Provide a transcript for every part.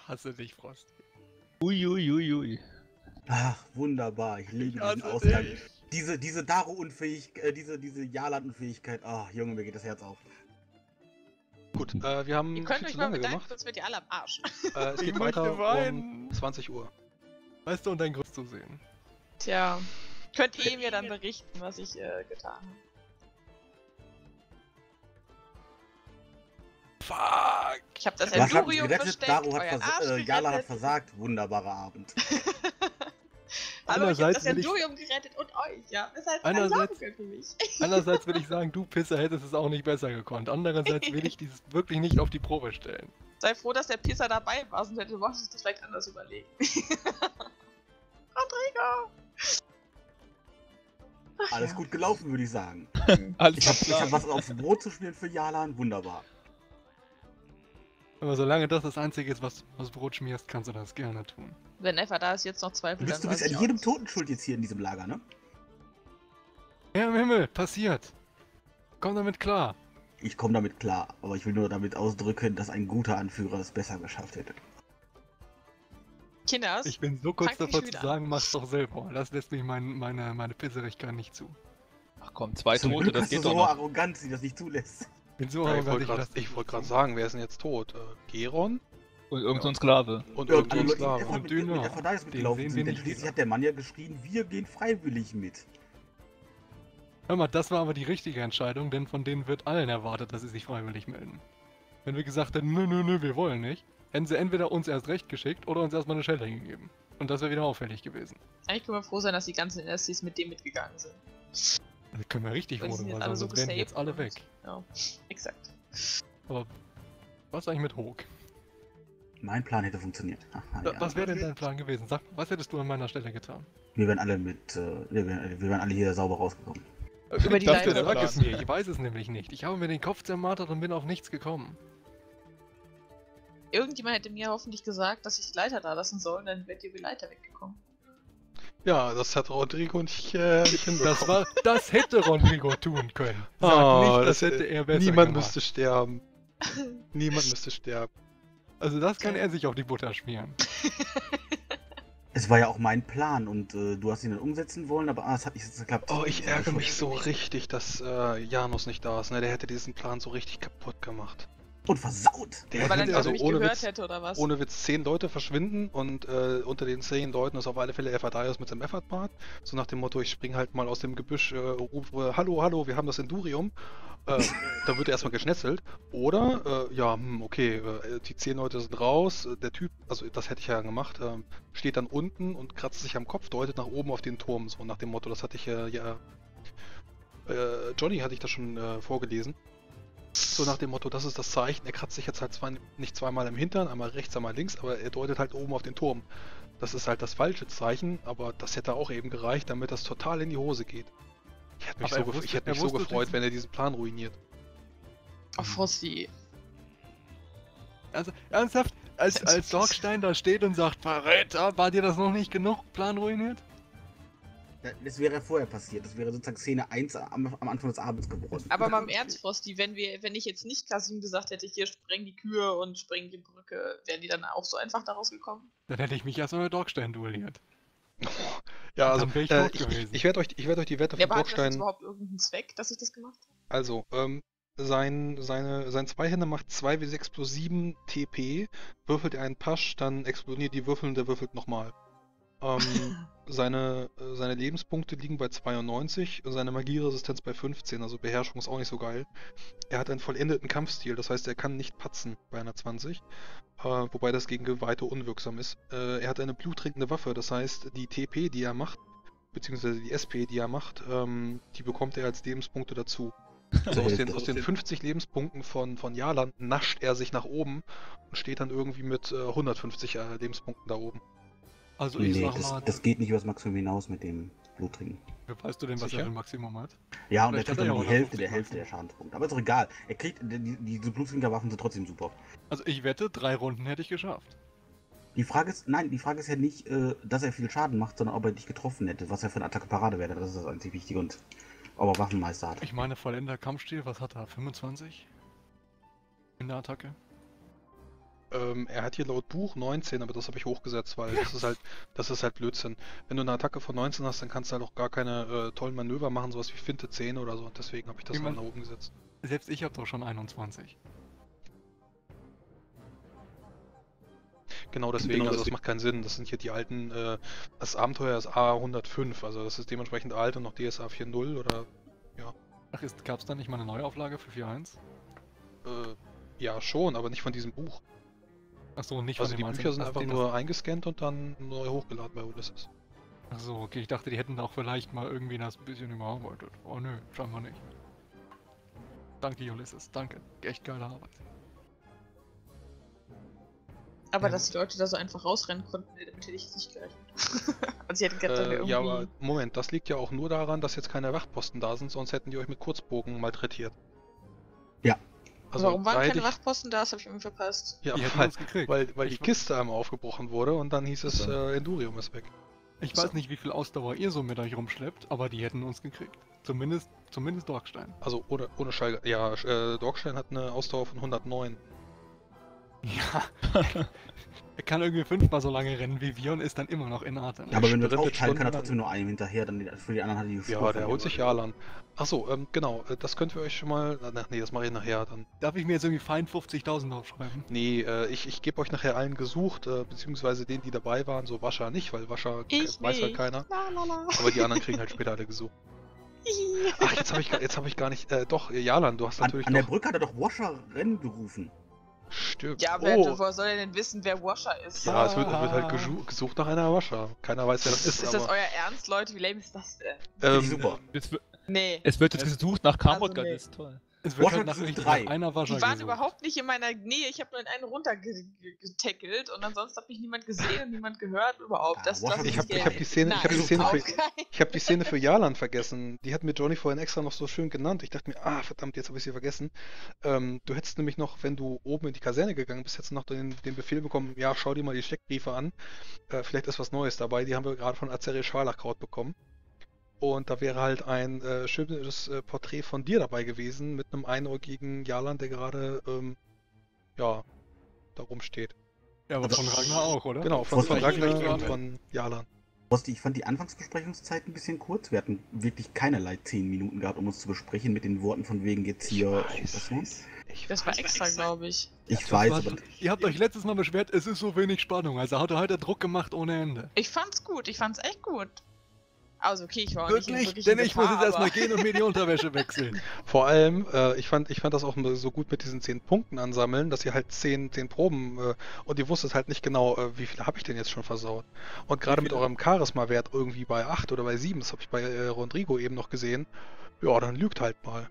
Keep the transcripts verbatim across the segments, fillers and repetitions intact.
hasse dich, Frost. Uiuiuiui. Ui, ui. Ach, wunderbar. Ich liebe Ich diesen hasse Ausgang. dich. Diese, diese Daro-Unfähigkeit, äh, diese, diese Jaland-Unfähigkeit. Ach, Junge, mir geht das Herz auf. Gut, äh, wir haben Ihr könnt viel euch zu mal lange bedanken, gemacht. sonst wird ihr alle am Arsch. Äh, es Ich geht möchte weiter weinen. um zwanzig Uhr. Weißt du, um dein Grund zu sehen. Tja, könnt ihr mir dann berichten, was ich äh, getan habe. Fuck! Ich habe das Was hat uns Endurium gerettet? versteckt, Daro hat euren vers Arsch äh, Jala hat gerettet. versagt. Wunderbarer Abend. Hallo, ich habe Einerseits das will ich- Endurium gerettet und euch, ja. Weshalb ihr Einerseits- laufen könnt für mich. Einerseits will ich sagen, du Pisser hättest es auch nicht besser gekonnt. Andererseits will ich dieses wirklich nicht auf die Probe stellen. Sei froh, dass der Pisser dabei war, sonst hätte Ross sich das vielleicht anders überlegen. Rodrigo! Ach, Alles ja. gut gelaufen, würde ich sagen. Alles Ich habe ich klar. hab was aufs Brot zu schmieren für Jalan. Wunderbar. Aber solange das das Einzige ist, was, was Brot schmierst, kannst du das gerne tun. Wenn Eva da ist, jetzt noch Du Zweifel, bist, du dann bist weiß an ich jedem auch. Toten schuld jetzt hier in diesem Lager, ne? Ja, im Himmel, passiert. Komm damit klar. Ich komme damit klar, aber ich will nur damit ausdrücken, dass ein guter Anführer es besser geschafft hätte. Kinders, Ich bin so kurz Fang nicht davor wieder zu sagen, mach's doch selber. Das lässt mich mein, meine, meine Pisserigkeit nicht zu. Ach komm, zwei Zum Tote, Glück das hast du geht so doch noch. Arroganz, die das nicht zulässt. Bin so Ja, ich arrogant, wollte gerade lass das wollt nicht grad zu. sagen, wer ist denn jetzt tot? Äh, Geron? Und irgend so ein Sklave. Und Ja, irgendein alle Leute, die Sklave. einfach Und mit, mit Döner. der Verteidigung Den mitgelaufen sehen wir sind, denn nicht schließlich wieder. hat der Mann ja geschrien, wir gehen freiwillig mit. Hör mal, das war aber die richtige Entscheidung, denn von denen wird allen erwartet, dass sie sich freiwillig melden. Wenn wir gesagt hätten, nö, nö, nö, wir wollen nicht, hätten sie entweder uns erst recht geschickt oder uns erstmal eine Schelle gegeben. Und das wäre wieder auffällig gewesen. eigentlich können wir froh sein, dass die ganzen N S Cs mit dem mitgegangen sind. Da können wir richtig Weil die froh sind drüber jetzt sein, alle so sonst wären die jetzt alle gesaved weg. und- Ja, exakt. Aber was eigentlich mit Hook? Mein Plan hätte funktioniert. Aha, Da, ja. was wäre denn dein Plan gewesen? Sag, was hättest du an meiner Stelle getan? Wir wären alle mit, äh, wir wären, wir wären alle hier sauber rausgekommen. Über die Das Leiter. wäre der Sag Plan. es mir, ich weiß es nämlich nicht. Ich habe mir den Kopf zermartert und bin auf nichts gekommen. Irgendjemand hätte mir hoffentlich gesagt, dass ich die Leiter da lassen soll, und dann wärt ihr über die Leiter weggekommen. Ja, das hat Rodrigo nicht, äh, nicht hinbekommen. Das war, das hätte Rodrigo tun können. Sag Oh, nicht, das, das hätte hätte- er besser Niemand gemacht. müsste sterben. Niemand müsste sterben. Also das kann er sich auf die Butter schmieren. Es war ja auch mein Plan und äh, du hast ihn dann umsetzen wollen, aber ah, es hat nicht geklappt. Oh, ich ärgere mich so richtig, dass äh, Janus nicht da ist. Ne? Der hätte diesen Plan so richtig kaputt gemacht. Und versaut! Der Weil er hätte, nicht also mich ohne gehört Witz, hätte oder was? ohne Witz zehn Leute verschwinden und äh, unter den zehn Leuten ist auf alle Fälle Ephadaios mit seinem Effort-Part. So nach dem Motto, ich spring halt mal aus dem Gebüsch, äh, rufe, hallo, hallo, wir haben das Endurium. Äh, da wird er erstmal geschnetzelt. Oder, äh, ja, hm, okay, äh, die zehn Leute sind raus, äh, der Typ, also das hätte ich ja gemacht, äh, steht dann unten und kratzt sich am Kopf, deutet nach oben auf den Turm, so nach dem Motto, das hatte ich äh, ja, äh, Johnny hatte ich das schon äh, vorgelesen. So nach dem Motto, das ist das Zeichen, er kratzt sich jetzt halt zwar nicht zweimal im Hintern, einmal rechts, einmal links, aber er deutet halt oben auf den Turm. Das ist halt das falsche Zeichen, aber das hätte auch eben gereicht, damit das total in die Hose geht. Ich hätte mich, Aber so, er gef wusste- ich hätte er mich so wusste gefreut, diesen- wenn er diesen Plan ruiniert. Oh, Frosty. Also ernsthaft, als, Das ist als so fies. Dogstein da steht und sagt, Verräter, war dir das noch nicht genug Plan ruiniert? Ja, das wäre vorher passiert. Das wäre sozusagen Szene eins am, am Anfang des Abends geworden. Aber mal im Ernst, Frosty, wenn wir, wenn ich jetzt nicht Kasim gesagt hätte, hier sprengen die Kühe und sprengen die Brücke, wären die dann auch so einfach da rausgekommen? Dann hätte ich mich erstmal mit Dogstein duelliert. Ja, also Dann wär ich äh, tot ich, ich, gewesen. ich werde euch, ich werd euch die Wette Ja, von aber hat das jetzt Dogstein. überhaupt irgendeinen Zweck, dass ich das gemacht habe? Also, ähm, sein, seine, sein Zweihänder macht zwei W sechs plus sieben T P, würfelt er einen Pasch, dann explodiert die Würfel und der würfelt nochmal. Ähm, seine, äh, seine Lebenspunkte liegen bei zweiundneunzig und seine Magieresistenz bei fünfzehn, also Beherrschung ist auch nicht so geil. Er hat einen vollendeten Kampfstil, das heißt, er kann nicht patzen bei einer zwanzig, äh, wobei das gegen Geweihte unwirksam ist. Äh, er hat eine bluttrinkende Waffe, das heißt, die T P, die er macht, beziehungsweise die S P, die er macht, ähm, die bekommt er als Lebenspunkte dazu. Also aus den, aus den fünfzig Lebenspunkten von, von Jalan nascht er sich nach oben und steht dann irgendwie mit äh, hundertfünfzig äh, Lebenspunkten da oben. Also ich Nee, sag das, mal, das geht nicht übers Maximum hinaus mit dem Bluttrinken. weißt du denn, was Sicher? er für ein Maximum hat? Ja, und er Vielleicht kriegt hat er dann ja die Hälfte hundertfünfzig der Hälfte der Schadenspunkte. Aber ist doch egal. Er kriegt, die, die, diese Bluttrinkerwaffen sind trotzdem super. Also ich wette, drei Runden hätte ich geschafft. Die Frage ist, nein, die Frage ist ja nicht, äh, dass er viel Schaden macht, sondern ob er dich getroffen hätte, was er für eine Attacke Parade wäre. Das ist das einzig Wichtige und ob er Waffenmeister hat. Ich meine, vollender Kampfstil, was hat er? fünfundzwanzig? In der Attacke? Ähm, er hat hier laut Buch neunzehn, aber das habe ich hochgesetzt, weil das ist halt, das ist halt Blödsinn. Wenn du eine Attacke von neunzehn hast, dann kannst du halt auch gar keine äh, tollen Manöver machen, sowas wie Finte zehn oder so. Deswegen habe ich das Ich mal mein- nach oben gesetzt. Selbst ich habe doch schon einundzwanzig. Genau deswegen, Genau also das deswegen. macht keinen Sinn. Das sind hier die alten, äh, das Abenteuer ist A hundertfünf, also das ist dementsprechend alt und noch D S A vier Punkt null oder, Ach, gab es da nicht mal eine Neuauflage für vier Punkt eins? äh, ja schon, aber nicht von diesem Buch. Achso, nicht Also von die dem Bücher sind also einfach den- nur eingescannt und dann neu hochgeladen bei Ulysses. Achso, okay, ich dachte, die hätten da auch vielleicht mal irgendwie das ein bisschen überarbeitet. Oh nö, scheinbar nicht. Danke, Ulysses, danke. Echt geile Arbeit. Aber Ja. dass die Leute da so einfach rausrennen konnten, damit hätte ich jetzt nicht gerechnet. Also ich hätte gedacht, Äh, irgendwie... ja, aber Moment, das liegt ja auch nur daran, dass jetzt keine Wachposten da sind, sonst hätten die euch mit Kurzbogen malträtiert. Ja. Also, Warum waren da hätte keine ich, Wachposten da? Das habe ich irgendwie verpasst. Ja, Die hätten weil, uns gekriegt. weil, weil die Ich- Kiste einmal aufgebrochen wurde und dann hieß es, Ja. äh, Endurium ist weg. Ich weiß nicht, wie viel Ausdauer ihr so mit euch rumschleppt, aber die hätten uns gekriegt. Zumindest, zumindest Dorkstein. Also ohne, ohne Schall. Ja, äh, Dorkstein hat eine Ausdauer von hundertneun. Ja. Er kann irgendwie fünfmal so lange rennen wie wir und ist dann immer noch in Atem. Ja, aber wenn wir sprintet aufteilen, kann er stundenlang. trotzdem nur einem hinterher, dann die- für die anderen hat er die Spur Ja, der verlieren. holt sich Jalan. Achso, ähm, genau, äh, das könnt ihr euch schon mal. Ach nee, das mache ich nachher dann. Darf ich mir jetzt irgendwie fein fünfzigtausend aufschreiben? Nee, äh, ich, ich gebe euch nachher allen gesucht, äh, beziehungsweise denen, die dabei waren, so Wascha nicht, weil Wascha äh, Ich weiß halt nicht. keiner. La, la, la. Aber die anderen kriegen halt später alle gesucht. Ach, jetzt habe ich, gar- jetzt hab ich gar nicht. Äh, doch, Jalan, du hast An, natürlich an der doch. Brücke hat er doch Washer Rennen gerufen. Stimmt. Ja, wer, oh. woher soll er denn wissen, wer Washer ist? Ja, es wird, es wird halt Ah. gesu gesucht nach einer Wascha. Keiner weiß, wer das ist, Ist das aber. euer Ernst, Leute? Wie lame ist das denn? Finde ich Ähm, super. Es, wird- Nee. es wird jetzt Es- gesucht nach Kamrod, Also, nee. das ist toll. Es wird Washer halt nach, sind richtig drei. nach einer Wascher Die waren gesucht. überhaupt nicht in meiner Nähe. Ich habe nur in einen runtergetackelt und ansonsten hat mich niemand gesehen und niemand gehört überhaupt. Ah, Das, Washer das sind Ich ist habe ich Geld. hab die Szene, ich hab die Nein, Szene, auf für, keinen- ich hab die Szene für Jalan vergessen. Die hat mir Johnny vorhin extra noch so schön genannt. Ich dachte mir, ah verdammt, jetzt habe ich sie vergessen. Ähm, du hättest nämlich noch, wenn du oben in die Kaserne gegangen bist, jetzt noch den, den Befehl bekommen, ja, schau dir mal die Steckbriefe an. Äh, vielleicht ist was Neues dabei. Die haben wir gerade von Azeri Scharlachkraut bekommen. Und da wäre halt ein äh, schönes äh, Porträt von dir dabei gewesen, mit einem einäugigen Jalan, der gerade, ähm, ja, da rumsteht. Ja, aber von Ragnar auch, oder? Genau, von, Was von ich Ragnar recht und finde. von Jalan. Rosti, ich fand die Anfangsbesprechungszeit ein bisschen kurz. Wir hatten wirklich keinerlei zehn Minuten gehabt, um uns zu besprechen mit den Worten von wegen jetzt hier. was noch? Ich Das war extra, glaube ich. Ich Das weiß, war- aber Ihr habt euch letztes Mal beschwert, es ist so wenig Spannung. Also hat er heute Druck gemacht ohne Ende. Ich fand's gut, ich fand's echt gut. Also okay, ich war auch nicht in Wirklich? wirklich Denn in ich muss Gefahr, jetzt erstmal aber- gehen und mir die Unterwäsche wechseln. Vor allem, äh, ich, fand, ich fand das auch so gut mit diesen zehn Punkten ansammeln, dass ihr halt zehn, zehn Proben äh, und ihr wusstet halt nicht genau, äh, wie viele habe ich denn jetzt schon versaut. Und gerade mit viele? eurem Charisma-Wert irgendwie bei acht oder bei sieben, das habe ich bei äh, Rodrigo eben noch gesehen, ja, dann lügt halt mal.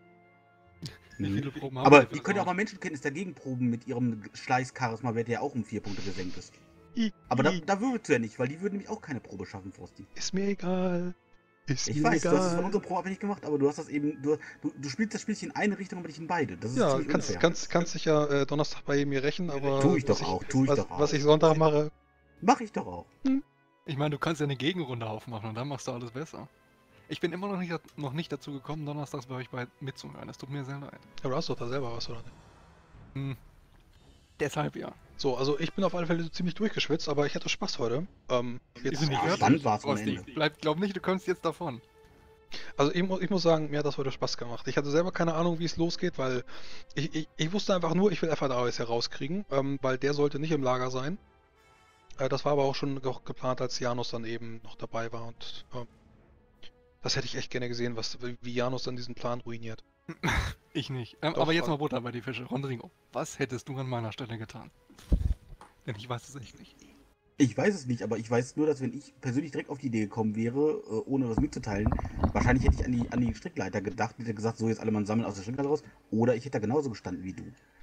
Wie Mhm. viele Proben haben Aber wir ihr könnt ja auch mal Menschenkenntnis dagegen proben mit ihrem Schleiß-Charisma, der ja auch um vier Punkte gesenkt ist. I, Aber da, I, da würdest du ja nicht, weil die würden nämlich auch keine Probe schaffen, Frosty. ist mir egal. Ist Ich mir weiß, du hast es von egal. unserer Probe abhängig gemacht, aber du hast das eben, du, du, du spielst das Spielchen in eine Richtung, aber nicht in beide. Das ist Ja, ziemlich kannst, unfair. kannst, kannst dich ja äh, Donnerstag bei mir rächen, aber Tu ich doch was auch, tu ich was, doch auch. was ich Sonntag mache, Mach ich doch auch. Ich meine, du kannst ja eine Gegenrunde aufmachen und dann machst du alles besser. Ich bin immer noch nicht, noch nicht dazu gekommen, donnerstags bei euch bei mitzuhören. Es tut mir sehr leid. ja, du hast doch da selber was, oder nicht? Hm. Deshalb ja. So, also ich bin auf alle Fälle so ziemlich durchgeschwitzt, aber ich hatte Spaß heute. Ähm, jetzt, sind nicht ja, fertig. spannend war's am Rosti, Ende. Bleib, glaub nicht, du kommst jetzt davon. Also ich, mu ich muss sagen, mir hat das heute Spaß gemacht. Ich hatte selber keine Ahnung, wie es losgeht, weil ich, ich, ich wusste einfach nur, ich will Ephadarius herauskriegen, ähm, weil der sollte nicht im Lager sein. Äh, das war aber auch schon ge geplant, als Janus dann eben noch dabei war und ähm, das hätte ich echt gerne gesehen, was, wie Janus dann diesen Plan ruiniert. Ich nicht. Ähm, Doch, aber jetzt also- mal Butter bei die Fische. Rodrigo, was hättest du an meiner Stelle getan? Denn ich weiß es echt nicht. Ich weiß es nicht, aber ich weiß nur, dass wenn ich persönlich direkt auf die Idee gekommen wäre, äh, ohne was mitzuteilen, wahrscheinlich hätte ich an die, an die Strickleiter gedacht, die hätte gesagt, so jetzt alle mal sammeln aus der Strickleiter raus. Oder ich hätte da genauso gestanden wie du.